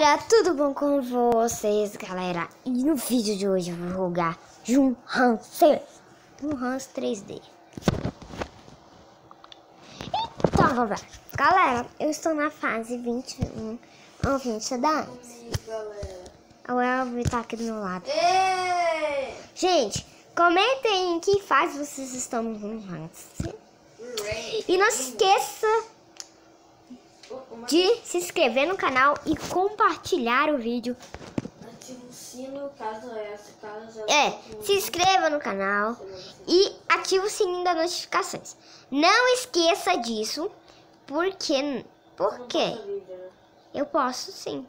galera, tudo bom com vocês, galera? E no vídeo de hoje eu vou jogar Jumhancer 3D. Então, vamos lá. Galera, eu estou na fase 21 ou 20 da O Elvio tá aqui do meu lado. Ei! Gente, comentem em que fase vocês estão no Jumhancer. E não se esqueça de se inscrever no canal e compartilhar o vídeo. Ativa o sino caso Se inscreva no canal e ative o sininho das notificações. Não esqueça disso, porque eu posso sim.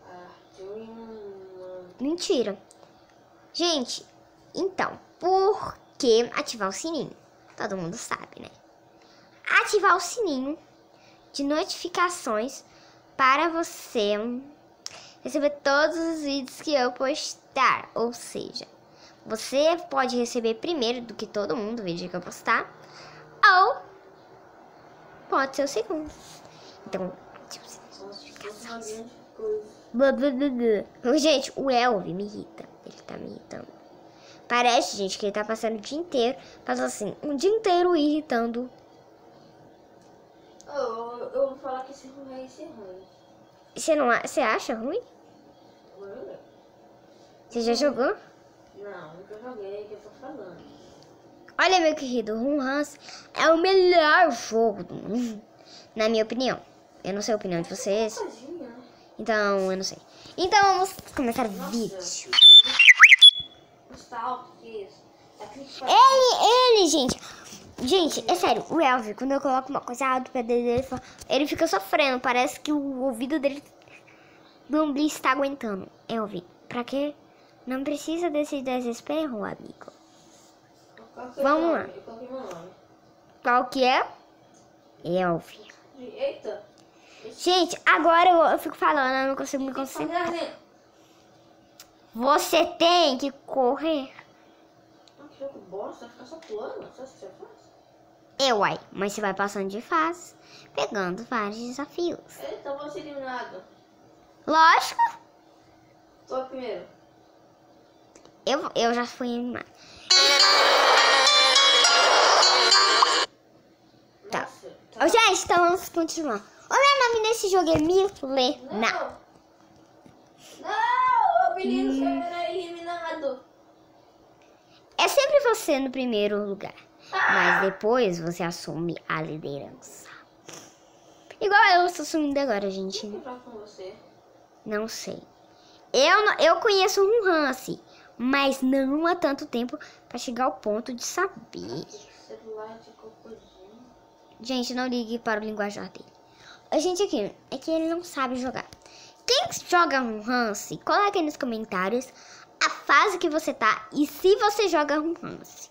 Mentira. Gente, então, por que ativar o sininho? Todo mundo sabe, né? Ativar o sininho de notificações para você receber todos os vídeos que eu postar. Ou seja, você pode receber primeiro do que todo mundo o vídeo que eu postar, ou pode ser o segundo. Então, ative as notificações. Gente, o Elvio me irrita. Ele tá me irritando. Parece, gente, que ele tá passando o dia inteiro, passou assim, um dia inteiro irritando. Eu vou falar que esse ruim é esse ruim. Você acha ruim? Você já jogou? Não, nunca joguei, que eu tô falando. Olha, meu querido, Jumhancer é o melhor jogo do mundo, na minha opinião. Eu não sei a opinião de vocês, então eu não sei. Então vamos começar o vídeo. Ele, gente, é sério, o Elvio, quando eu coloco uma coisa alta pra dele, ele fica sofrendo. Parece que o ouvido dele não está aguentando. Elvio, pra quê? Não precisa desse desespero, amigo. Vamos lá. Qual que é? Elvio. Eita. Gente, agora eu fico falando, eu não consigo me concentrar. Você tem que correr. Que jogo bosta, ficar só pulando, só isso que você faz? Uai, mas você vai passando de fase, pegando vários desafios. Eita, vou ser eliminado. Lógico, Tô primeiro. eu já fui eliminado. Tá. Gente, então vamos continuar. O meu nome nesse jogo é Milena. Não, o menino será eliminado. É sempre você no primeiro lugar, mas depois você assume a liderança. Igual eu estou assumindo agora, gente. Quem joga com você? Não sei. Eu conheço um Jumhancer, mas não há tanto tempo para chegar ao ponto de saber. Celular de cocôzinho. Gente, não ligue para o linguajar dele. A gente aqui é que ele não sabe jogar. Quem joga Jumhancer, coloque aí nos comentários a fase que você tá e se você joga Jumhancer.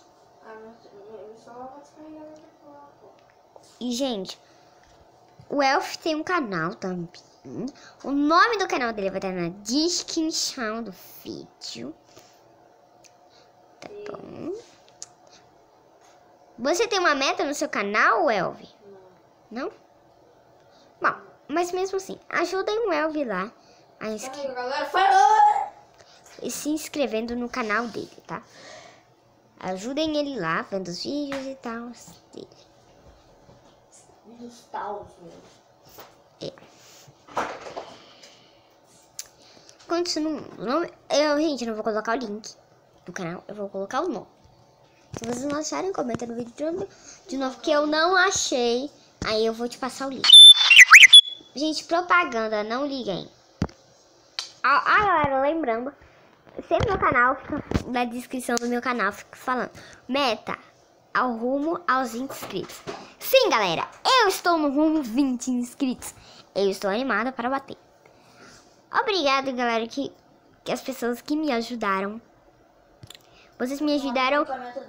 E, gente, o Elf tem um canal também. O nome do canal dele vai estar na descrição do vídeo. Tá bom? Você tem uma meta no seu canal, Elv? Não? Bom, mas mesmo assim, ajudem o Elv lá e se inscrevendo no canal dele, tá? Ajudem ele lá, vendo os vídeos e tal dele. Vídeos tal, meu. Continuando. Gente, eu não vou colocar o link do canal, eu vou colocar o nome. Se vocês não acharem, comenta no vídeo de novo que eu não achei. Aí eu vou te passar o link. Gente, propaganda, não liguem. Galera, lembrando, sempre no canal, na descrição do meu canal, fico falando meta ao rumo aos 20 inscritos. Sim, galera, eu estou no rumo 20 inscritos. Eu estou animada para bater. Obrigado, galera, que as pessoas que me ajudaram. Vocês me ajudaram.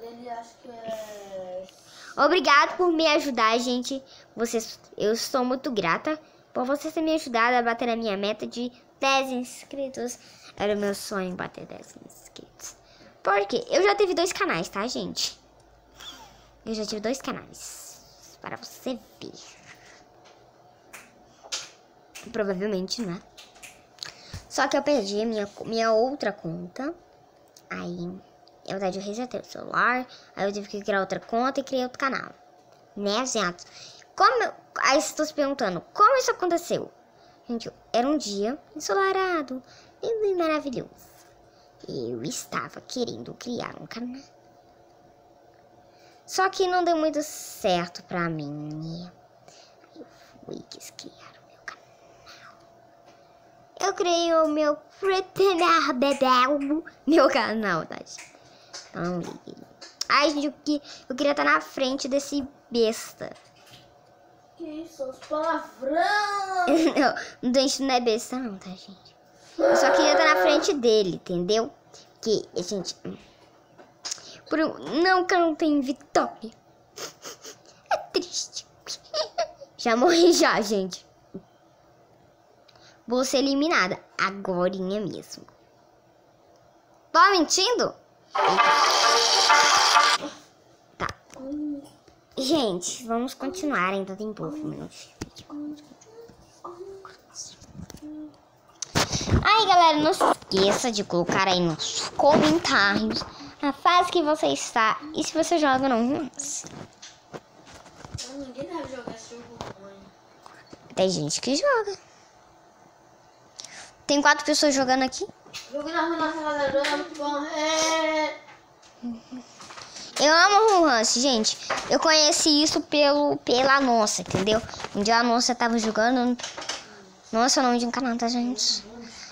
Obrigado por me ajudar, gente. Eu estou muito grata por vocês terem me ajudado a bater a minha meta de 10 inscritos. Era o meu sonho bater 10 inscritos. Porque eu já tive 2 canais, tá, gente? Eu já tive 2 canais. Para você ver. Provavelmente, né? Só que eu perdi minha outra conta. Aí, na verdade, eu resetei o celular. Aí eu tive que criar outra conta e criei outro canal. Né, gente? Aí vocês estão se perguntando, como isso aconteceu? Gente, era um dia ensolarado, lindo e maravilhoso. Eu estava querendo criar um canal. Só que não deu muito certo pra mim. Eu quis criar o meu canal. Eu criei o meu meu canal, tá, gente? Não liguei. Ai, gente, eu queria estar na frente desse besta. Que isso, os palavrão! Não, gente, não é besta não, tá, gente? Eu só queria estar na frente dele, entendeu? Que, gente... Não, que eu não tenho vitória. É triste. Já morri já, gente. Vou ser eliminada. Agorinha mesmo. Tô mentindo? Tá. Gente, vamos continuar. Ainda tem pouco minutos. Aí, galera, não se esqueça de colocar aí nos comentários a fase que você está e se você joga ou não. Ninguém deve jogar esse jogo ruim. Tem gente que joga. Tem 4 pessoas jogando aqui. Jogo na rua é muito bom. Eu amo o Hans, gente. Eu conheci isso pela Nossa, entendeu? Um dia a Nossa tava jogando. Nossa, é o nome de um canal, tá, gente?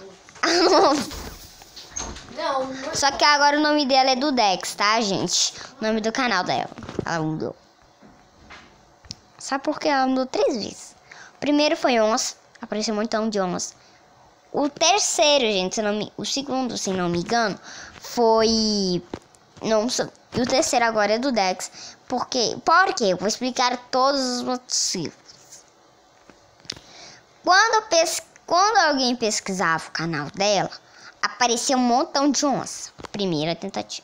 Não. Só que agora o nome dela é do Dex, tá, gente? O nome do canal dela. Ela mudou. Sabe por quê? Ela mudou 3 vezes. O primeiro foi Onça. Apareceu um montão de Onça. O terceiro, gente, o segundo, se não me engano, foi... Nossa. E o terceiro agora é do Dex. Por quê? Porque eu vou explicar todos os motivos. Quando alguém pesquisava o canal dela, aparecia um montão de onça. Primeira tentativa.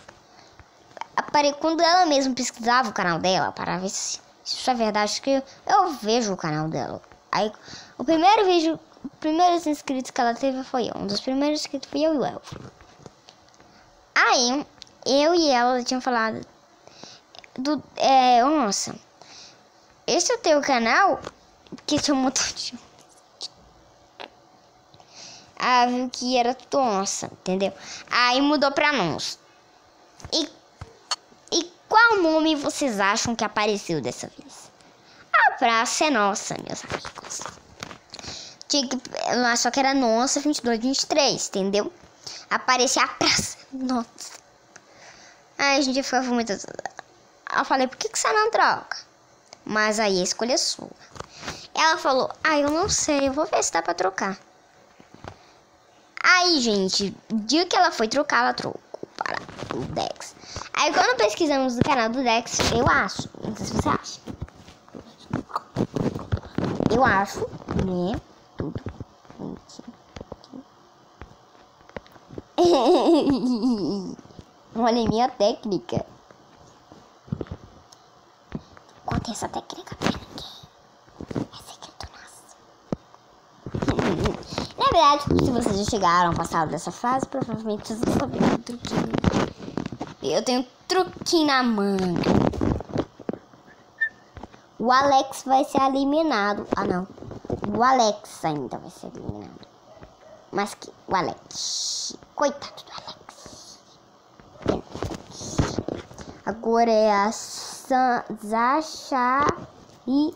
Quando ela mesma pesquisava o canal dela, para ver se isso é verdade, que eu vejo o canal dela. Aí, o primeiros inscritos que ela teve foi eu. Um dos primeiros inscritos foi eu e o Elfo. Aí, eu e ela tinham falado onça, esse é o teu canal? Porque tinha um montão de... Ah, viu que era tudo onça, entendeu? Aí mudou pra nós. E qual nome vocês acham que apareceu dessa vez? A praça é nossa, meus amigos. Só que era nossa 22, 23, entendeu? Aparecia a praça, nossa. Aí a gente ficava muito... Eu falei, por que você não troca? Mas aí a escolha é sua. Ela falou, eu não sei, eu vou ver se dá pra trocar. Aí, gente, o dia que ela foi trocar, ela trocou para o Dex. Aí, quando pesquisamos no canal do Dex, eu acho, não sei se você acha. Eu acho, né? Tudo bonitinho. Olha a minha técnica. Conta essa técnica pra ninguém. É segredo nosso. Na verdade, se vocês já chegaram, passaram dessa fase, provavelmente vocês não sabem o truquinho. Eu tenho truquinho na manga. O Alex vai ser eliminado. Ah, não. O Alex ainda vai ser eliminado. Mas que o Alex... Coitado do Alex. Agora é a Zasha e...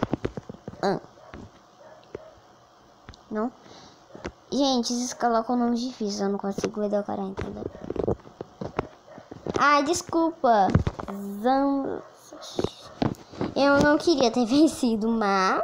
Não? Gente, vocês colocam nomes difíceis, eu não consigo decorar, entendeu? Ai, desculpa. Eu não queria ter vencido, mas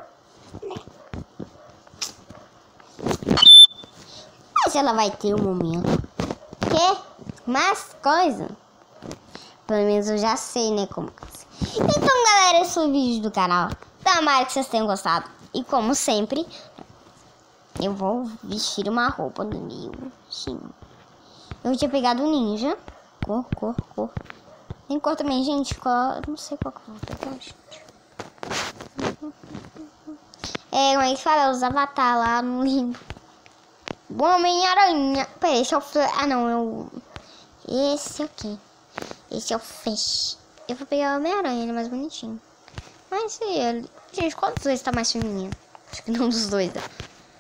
ela vai ter um momento. Que? Mais coisa? Pelo menos eu já sei, né, como. Então, galera, esse foi o vídeo do canal. Tomara que vocês tenham gostado. E como sempre, eu vou vestir uma roupa do meu time. Eu tinha pegado o ninja. Cor. Tem cor também, gente. Eu não sei qual que eu vou pegar, gente. Como é que fala? Os avatar lá no livro. do Homem-Aranha. Pera, esse é o... Ah, não, é o... Esse aqui. Esse é o Flash. Eu vou pegar o Homem-Aranha, ele é mais bonitinho. Mas e ele... Gente, qual dos dois tá mais feminino? Acho que não dos dois, né?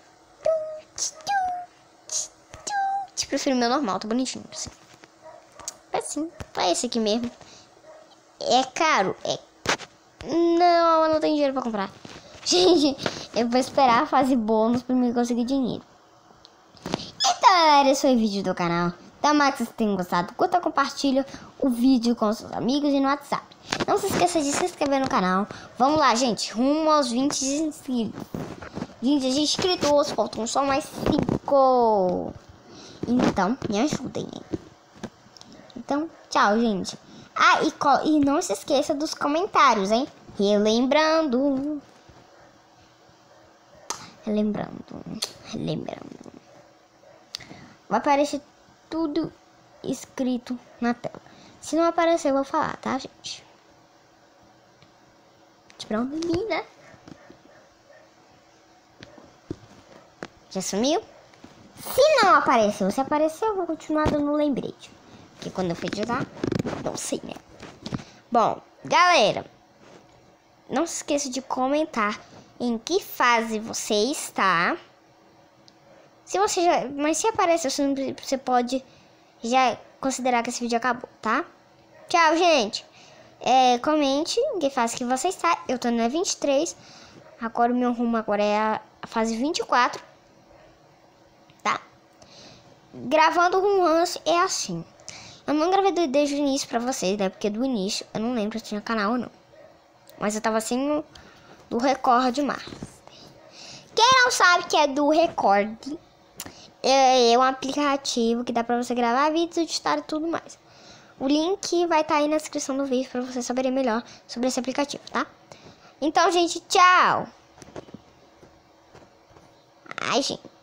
Prefiro o meu normal, tá bonitinho, assim. Assim, é esse aqui mesmo. É caro? É... Não, eu não tenho dinheiro pra comprar. Gente, eu vou esperar a fase bônus pra mim conseguir dinheiro. Então, galera, esse foi o vídeo do canal. Tomara que vocês tenham gostado. Curta, compartilha o vídeo com seus amigos e no WhatsApp. Não se esqueça de se inscrever no canal. Vamos lá, gente. Rumo aos 20 inscritos. 20 inscritos. Faltam só mais 5. Então, me ajudem. Então, tchau, gente. Ah, e não se esqueça dos comentários, hein? Relembrando. Vai aparecer tudo escrito na tela. Se não aparecer, eu vou falar, tá, gente? Esperar um mim, né? Já sumiu? Se não apareceu, se aparecer, eu vou continuar dando lembrete. Porque quando eu for editar, não sei, né? Bom, galera, não se esqueça de comentar em que fase você está. Se você já... Mas se apareceu, você pode já considerar que esse vídeo acabou, tá? Tchau, gente. Comente em que fase que você está. Eu tô na 23. Agora o meu rumo agora é a fase 24. Tá? Gravando um lance é assim. Eu não gravei desde o início pra vocês, né? Porque do início eu não lembro se tinha canal ou não. Mas eu tava assim do Record Master. Quem não sabe que é do Record, é um aplicativo que dá pra você gravar vídeos, editar e tudo mais. O link vai estar aí na descrição do vídeo pra você saber melhor sobre esse aplicativo, tá? Então, gente, tchau! Ai, gente.